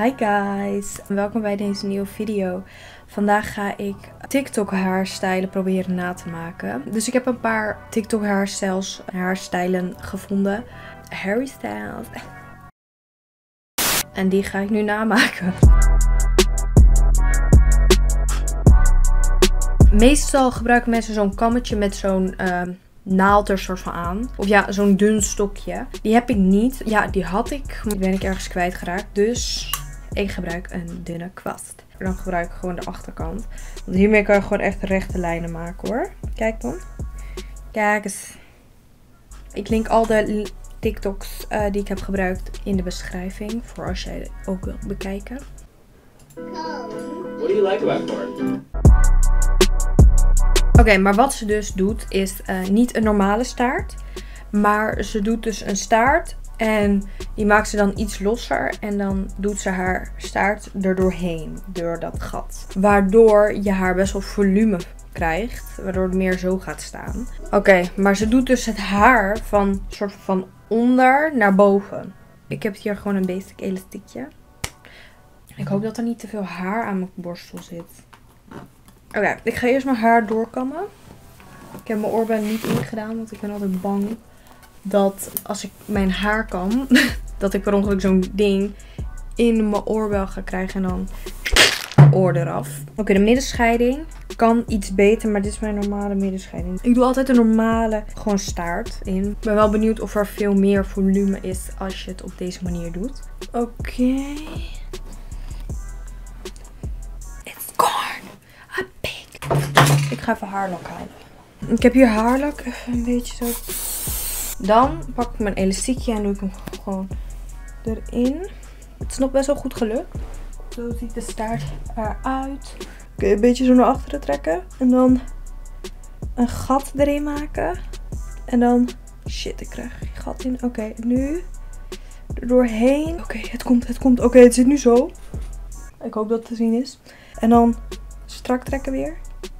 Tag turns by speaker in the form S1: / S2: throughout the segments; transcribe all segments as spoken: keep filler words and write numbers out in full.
S1: Hi guys, welkom bij deze nieuwe video. Vandaag ga ik TikTok haarstijlen proberen na te maken. Dus ik heb een paar TikTok haarstyles, haarstijlen gevonden. Harry Styles. En die ga ik nu namaken. Meestal gebruiken mensen zo'n kammetje met zo'n uh, naald er soort van aan. Of ja, zo'n dun stokje. Die heb ik niet. Ja, die had ik. Die ben ik ergens kwijtgeraakt. Dus ik gebruik een dunne kwast. En dan gebruik ik gewoon de achterkant. Want hiermee kan je gewoon echt rechte lijnen maken hoor. Kijk dan. Kijk eens. Ik link al de TikToks uh, die ik heb gebruikt in de beschrijving. Voor als jij ook wilt bekijken.
S2: What do you like about corn?
S1: Oké, okay, maar wat ze dus doet is uh, niet een normale staart. Maar ze doet dus een staart. En die maakt ze dan iets losser. En dan doet ze haar staart er doorheen. Door dat gat. Waardoor je haar best wel volume krijgt. Waardoor het meer zo gaat staan. Oké, okay, maar ze doet dus het haar van, soort van onder naar boven. Ik heb hier gewoon een basic elastiekje. Ik hoop dat er niet te veel haar aan mijn borstel zit. Oké, okay, ik ga eerst mijn haar doorkammen. Ik heb mijn oorbel niet ingedaan, want ik ben altijd bang dat als ik mijn haar kam, dat ik per ongeluk zo'n ding in mijn oorbel ga krijgen en dan oor eraf. Oké, okay, de middenscheiding kan iets beter, maar dit is mijn normale middenscheiding. Ik doe altijd een normale, gewoon staart in. Ik ben wel benieuwd of er veel meer volume is als je het op deze manier doet. Oké. Okay. Ik ga even haarlak halen. Ik heb hier haarlak. Even een beetje zo. Dan pak ik mijn elastiekje en doe ik hem gewoon erin. Het is nog best wel goed gelukt. Zo ziet de staart eruit. Oké, een beetje zo naar achteren trekken. En dan een gat erin maken. En dan... Shit, ik krijg een gat in. Oké, okay, nu er doorheen. Oké, okay, het komt, het komt. Oké, okay, het zit nu zo. Ik hoop dat het te zien is. En dan strak trekken weer.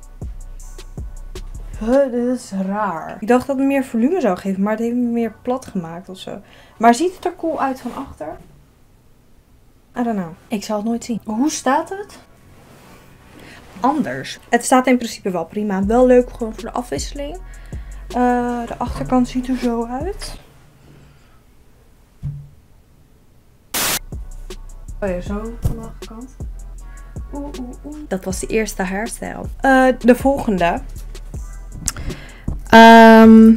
S1: Huh, dit is raar. Ik dacht dat het meer volume zou geven, maar het heeft me meer plat gemaakt of zo. Maar ziet het er cool uit van achter? I don't know. Ik zal het nooit zien. Hoe staat het? Anders. Het staat in principe wel prima. Wel leuk gewoon voor de afwisseling. Uh, de achterkant ziet er zo uit. Oh ja, zo van de achterkant. Oeh, oeh, oeh. Dat was de eerste haarstijl. Uh, de volgende. Um,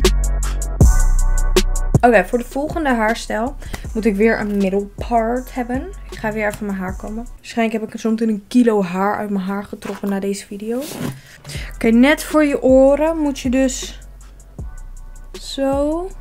S1: Oké, okay, voor de volgende haarstijl moet ik weer een middle part hebben. Ik ga weer even mijn haar kammen. Waarschijnlijk heb ik zo meteen een kilo haar uit mijn haar getrokken na deze video. Oké, okay, net voor je oren moet je dus zo.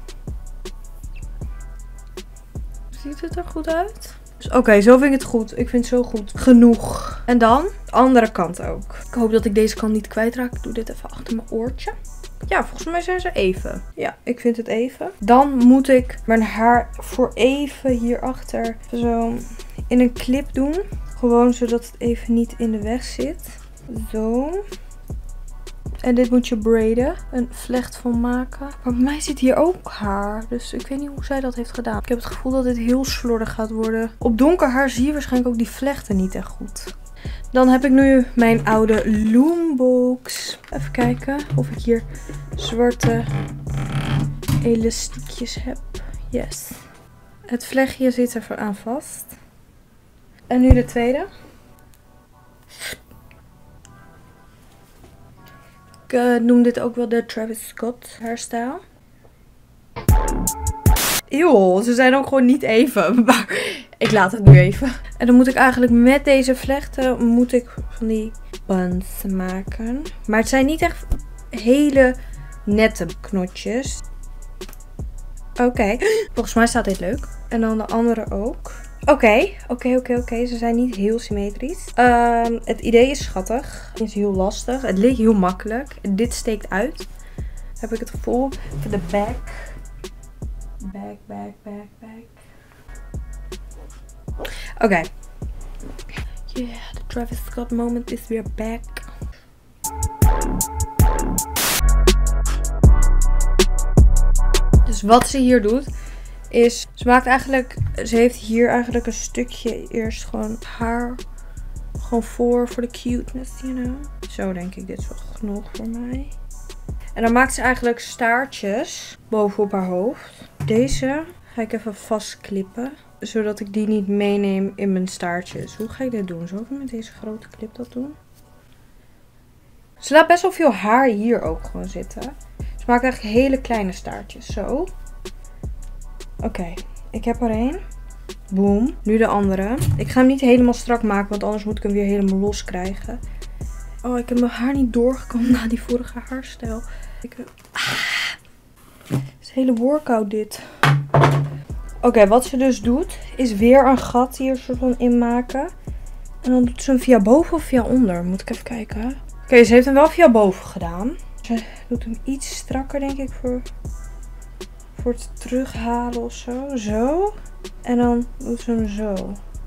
S1: Ziet het er goed uit? Oké, okay, zo vind ik het goed. Ik vind het zo goed. Genoeg. En dan de andere kant ook. Ik hoop dat ik deze kant niet kwijtraak. Ik doe dit even achter mijn oortje. Ja, volgens mij zijn ze even. Ja, ik vind het even. Dan moet ik mijn haar voor even hierachter zo in een clip doen. Gewoon zodat het even niet in de weg zit. Zo. En dit moet je braiden. Een vlecht van maken. Maar bij mij zit hier ook haar. Dus ik weet niet hoe zij dat heeft gedaan. Ik heb het gevoel dat dit heel slordig gaat worden. Op donker haar zie je waarschijnlijk ook die vlechten niet echt goed. Dan heb ik nu mijn oude Loombox. Even kijken of ik hier zwarte elastiekjes heb. Yes. Het vlechtje zit er aan vast. En nu de tweede. Ik uh, noem dit ook wel de Travis Scott hairstyle. Eeuw, ze zijn ook gewoon niet even. Maar ik laat het nu even. En dan moet ik eigenlijk met deze vlechten moet ik van die buns maken. Maar het zijn niet echt hele nette knotjes. Oké. Okay. Volgens mij staat dit leuk. En dan de andere ook. Oké, okay. oké, okay, oké, okay, oké. Okay. Ze zijn niet heel symmetrisch. Um, het idee is schattig. Het is heel lastig. Het ligt heel makkelijk. Dit steekt uit. Heb ik het gevoel. Voor de back. Back, back, back, back. Oké. Okay. Yeah, the Travis Scott moment is weer back. Dus wat ze hier doet, is, ze maakt eigenlijk, ze heeft hier eigenlijk een stukje eerst gewoon haar gewoon voor, voor de cuteness, you know. Zo denk ik, dit is wel genoeg voor mij. En dan maakt ze eigenlijk staartjes bovenop haar hoofd. Deze ga ik even vastklippen, zodat ik die niet meeneem in mijn staartjes. Hoe ga ik dit doen? Zal ik met deze grote clip dat doen? Ze laat best wel veel haar hier ook gewoon zitten. Ze maakt eigenlijk hele kleine staartjes. Zo. Oké, okay, ik heb er één. Boom. Nu de andere. Ik ga hem niet helemaal strak maken, want anders moet ik hem weer helemaal los krijgen. Oh, ik heb mijn haar niet doorgekomen na die vorige haarstijl. Ik, ah, het is een hele workout dit. Oké, okay, wat ze dus doet, is weer een gat hier soort van inmaken. En dan doet ze hem via boven of via onder. Moet ik even kijken. Oké, okay, ze heeft hem wel via boven gedaan. Ze doet hem iets strakker, denk ik, voor, voor het terughalen of zo. Zo. En dan doet ze hem zo.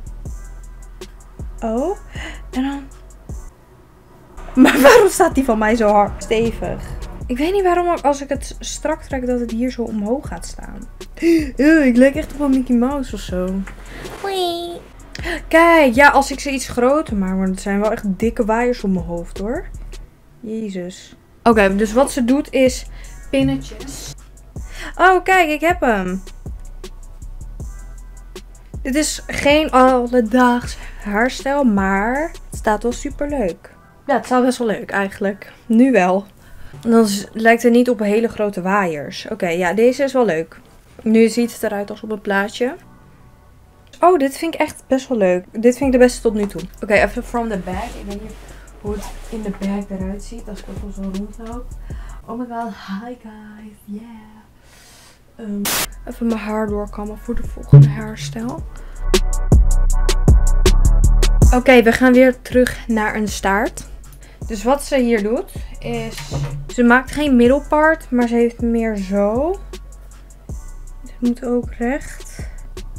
S1: Oh. En dan... Maar waarom staat die van mij zo hard stevig? Ik weet niet waarom als ik het strak trek dat het hier zo omhoog gaat staan. Uh, ik lijk echt op een Mickey Mouse of zo. Hoi. Kijk, ja, als ik ze iets groter maak. Maar het zijn wel echt dikke waaiers op mijn hoofd hoor. Jezus. Oké, okay, dus wat ze doet is pinnetjes. Oh, kijk, ik heb hem. Dit is geen alledaags haarstijl, maar het staat wel super leuk. Ja, het staat best wel leuk eigenlijk. Nu wel. Dan lijkt het niet op een hele grote waaiers. Oké, okay, ja, deze is wel leuk. Nu ziet het eruit als op een plaatje. Oh, dit vind ik echt best wel leuk. Dit vind ik de beste tot nu toe. Oké, okay, even from the back. Ik weet niet hoe het in de bag eruit ziet als ik ook zo rondloop. Oh my god, hi guys, yeah. Um, even mijn haar doorkammen voor de volgende haarstijl. Oké, okay, we gaan weer terug naar een staart. Dus wat ze hier doet is, ze maakt geen middelpart, maar ze heeft meer zo. Dit moet ook recht.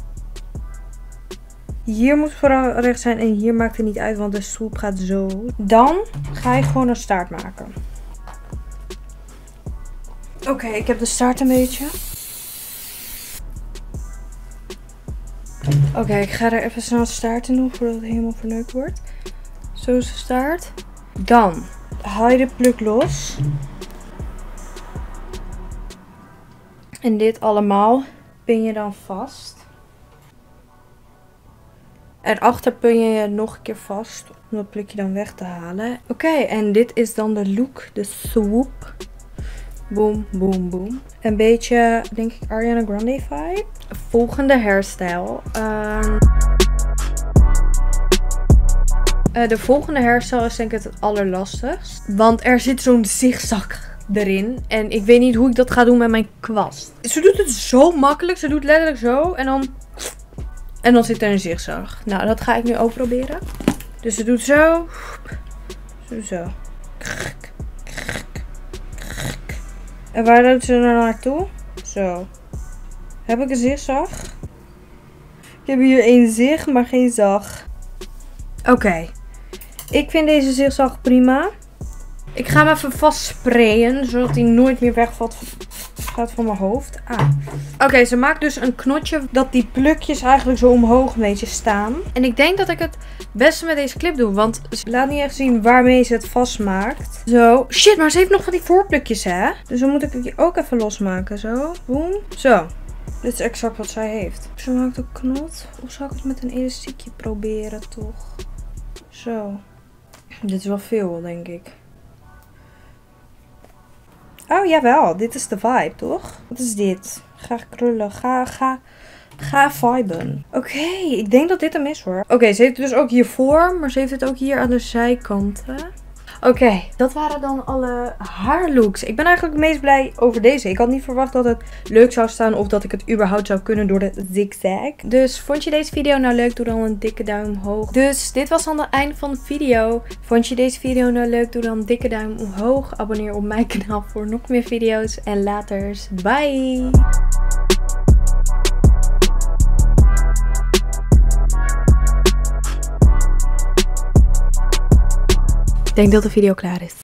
S1: Hier moet vooral recht zijn en hier maakt het niet uit, want de swoop gaat zo. Dan ga je gewoon een staart maken. Oké, okay, ik heb de staart een beetje. Oké, okay, ik ga er even snel staart in doen voordat het helemaal verneukt wordt. Zo is de staart. Dan haal je de pluk los. En dit allemaal pin je dan vast. En achter pin je het nog een keer vast om dat plukje dan weg te halen. Oké, okay, en dit is dan de look, de swoop. Boom, boom, boom. Een beetje, denk ik, Ariana Grande vibe. Volgende hairstyle. Um, uh, de volgende hairstyle is denk ik het allerlastigst. Want er zit zo'n zigzag erin. En ik weet niet hoe ik dat ga doen met mijn kwast. Ze doet het zo makkelijk. Ze doet letterlijk zo. En dan... En dan zit er een zigzag. Nou, dat ga ik nu ook proberen. Dus ze doet zo. Zo, zo. En waar doet ze er naartoe? Zo. Heb ik een zigzag? Ik heb hier een zig, maar geen zag. Oké. Okay. Ik vind deze zigzag prima. Ik ga hem even vast sprayen, zodat hij nooit meer wegvalt gaat van mijn hoofd. Ah. Oké, okay, ze maakt dus een knotje dat die plukjes eigenlijk zo omhoog een beetje staan. En ik denk dat ik het beste met deze clip doe, want ze laat niet echt zien waarmee ze het vastmaakt. Zo. Shit, maar ze heeft nog van die voorplukjes, hè? Dus dan moet ik die ook even losmaken. Zo. Boom. Zo. Dit is exact wat zij heeft. Ze maakt een knot. Of zou ik het met een elastiekje proberen, toch? Zo. Dit is wel veel, denk ik. Oh, jawel. Dit is de vibe, toch? Wat is dit? Ga krullen. Ga, ga, ga viben. Oké, okay, ik denk dat dit hem is, hoor. Oké, okay, ze heeft het dus ook hiervoor, maar ze heeft het ook hier aan de zijkanten. Oké, okay, dat waren dan alle haarlooks. Ik ben eigenlijk het meest blij over deze. Ik had niet verwacht dat het leuk zou staan of dat ik het überhaupt zou kunnen door de zigzag. Dus vond je deze video nou leuk? Doe dan een dikke duim omhoog. Dus dit was dan het einde van de video. Vond je deze video nou leuk? Doe dan een dikke duim omhoog. Abonneer op mijn kanaal voor nog meer video's. En laters. Bye! Ik denk dat de video klaar is.